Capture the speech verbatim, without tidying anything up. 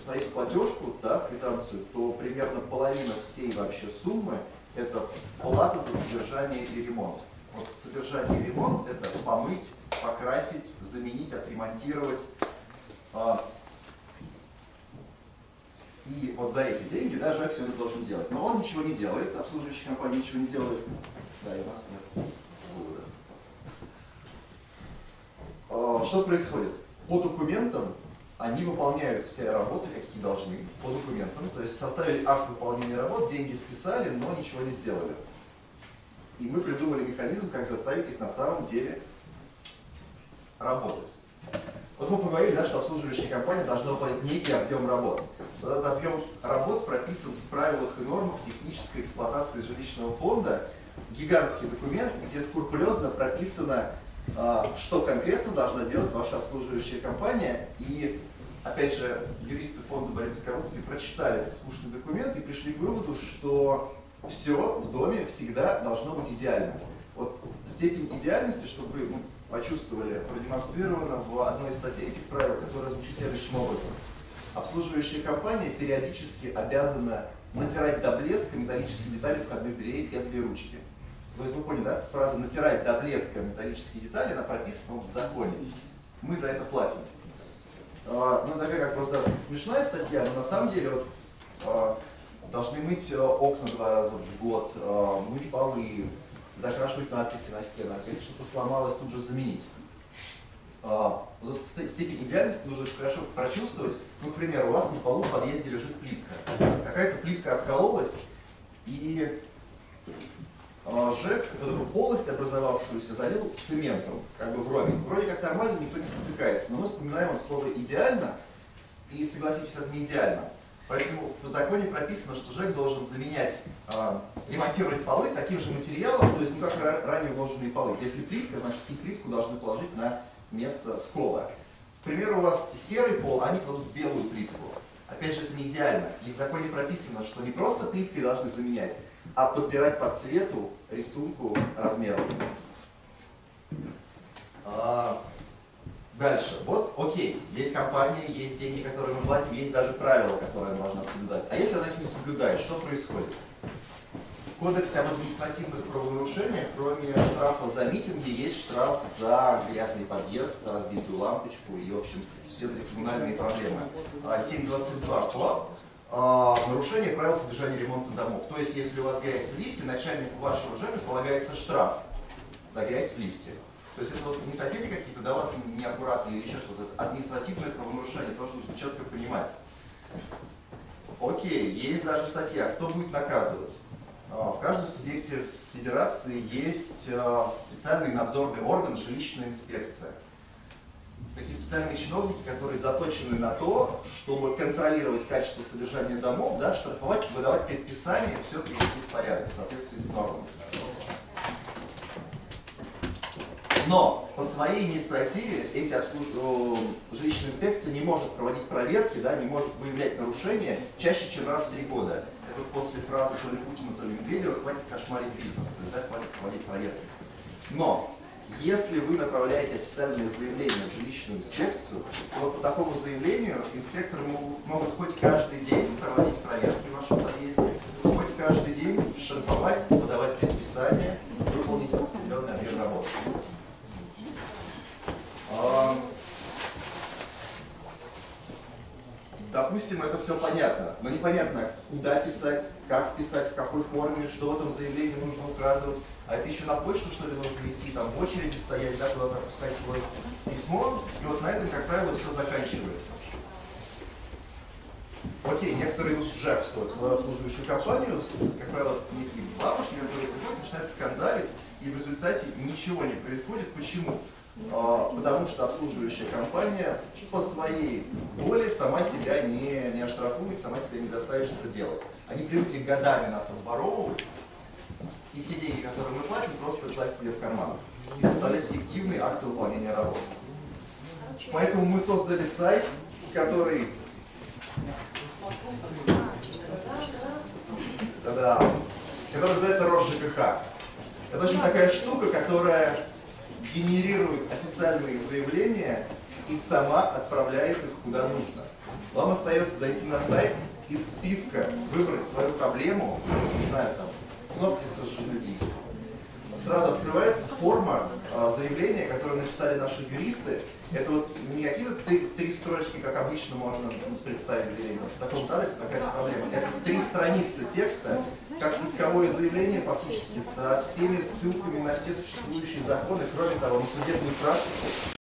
посмотреть в платежку, да, квитанцию, то примерно половина всей вообще суммы – это плата за содержание и ремонт. Вот содержание и ремонт – это помыть, покрасить, заменить, отремонтировать. И вот за эти деньги, да, Жак все это должен делать. Но он ничего не делает, обслуживающая компания ничего не делает. Да, и у нас нет вывода. Что происходит? По документам они выполняют все работы, какие должны, по документам. То есть составили акт выполнения работ, деньги списали, но ничего не сделали. И мы придумали механизм, как заставить их на самом деле работать. Вот мы поговорили, да, что обслуживающая компания должна выполнять некий объем работ. Вот этот объем работ прописан в правилах и нормах технической эксплуатации жилищного фонда. Гигантский документ, где скрупулезно прописано, что конкретно должна делать ваша обслуживающая компания. И, опять же, юристы фонда борьбы с коррупцией прочитали этот скучный документ и пришли к выводу, что все в доме всегда должно быть идеально. Вот степень идеальности, чтобы вы ну, почувствовали, продемонстрирована в одной из статей этих правил, которая звучит следующим образом. Обслуживающая компания периодически обязана натирать до блеска металлические детали входных дверей и петли ручки. То есть вы поняли, да? Фраза «натирать до блеска металлические детали», она прописана в законе. Мы за это платим. А, ну, такая как просто смешная статья, но на самом деле вот, а, должны мыть окна два раза в год, а, мыть полы, закрашивать надписи на стенах. Если что-то сломалось, тут же заменить. А, вот степень идеальности нужно очень хорошо прочувствовать. Ну, к примеру, у вас на полу в подъезде лежит плитка. Какая-то плитка откололась, и а, ЖЭК эту полость, образовавшуюся, залил цементом, как бы вровень. Вроде как нормально, никто не спотыкается, но мы вспоминаем вот слово «идеально», и, согласитесь, это не идеально. Поэтому в законе прописано, что ЖЭК должен заменять, э, ремонтировать полы таким же материалом, то есть ну, как ранее вложенные полы. Если плитка, значит и плитку должны положить на место скола. К примеру, у вас серый пол, они кладут белую плитку. Опять же, это не идеально. И в законе прописано, что не просто плиткой должны заменять, а подбирать по цвету, рисунку, размеру. А, дальше. Вот, окей, есть компания, есть деньги, которые мы платим, есть даже правила, которые она должна соблюдать. А если она их не соблюдает, что происходит? В кодексе об административных правонарушениях, кроме штрафа за митинги, есть штраф за грязный подъезд, разбитую лампочку и, в общем, все эти коммунальные проблемы. семь двадцать два КоАП. Нарушение правил содержания и ремонта домов. То есть, если у вас грязь в лифте, начальнику вашего ЖЭКа полагается штраф за грязь в лифте. То есть это вот не соседи какие-то, да, у вас неаккуратные или еще что-то. Административное правонарушение тоже нужно четко понимать. Окей, есть даже статья, кто будет наказывать. В каждом субъекте федерации есть специальный надзорный орган, жилищная инспекция. Такие специальные чиновники, которые заточены на то, чтобы контролировать качество содержания домов, да, штрафовать, выдавать предписания, все привести в порядок в соответствии с нормами. Но по своей инициативе эти обслуж... жилищная инспекция не может проводить проверки, да, не может выявлять нарушения чаще, чем раз в три года. Это после фразы то ли Путина, то ли Медведева «хватит кошмарить бизнес», то есть да, хватит проводить проверки. Но если вы направляете официальное заявление в жилищную инспекцию, то по такому заявлению инспекторы могут, могут хоть каждый день проводить проверки в вашем подъезде, хоть каждый день штрафовать, подавать предписания, выполнить определенный объем работы. Допустим, это все понятно, но непонятно, куда писать, как писать, в какой форме, что в этом заявлении нужно указывать. А это еще на почту, что ли, нужно идти, там в очереди стоять, да, куда-то опускать свое письмо. И вот на этом, как правило, все заканчивается. Окей, некоторые идут в ЖЭК, в свою обслуживающую компанию, как правило, некие бабушки, которые приходят, начинают скандалить, и в результате ничего не происходит. Почему? Потому что обслуживающая компания по своей воле сама себя не, не оштрафует, сама себя не заставит что-то делать. Они привыкли годами нас обворовывать, и все деньги, которые мы платим, просто класть себе в карман и составлять фиктивные акты выполнения работы. Поэтому мы создали сайт, который, да, который называется РосЖКХ. Это очень такая штука, которая генерирует официальные заявления и сама отправляет их куда нужно. Вам остается зайти на сайт, из списка выбрать свою проблему, не знаю, там, кнопки сожжены. Сразу открывается форма а, заявления, которое написали наши юристы. Это вот не какие-то три, три строчки, как обычно можно представить заявление. В таком адресе такая проблема. Это три страницы текста, как исковое заявление фактически, со всеми ссылками на все существующие законы, кроме того, на судебную практику.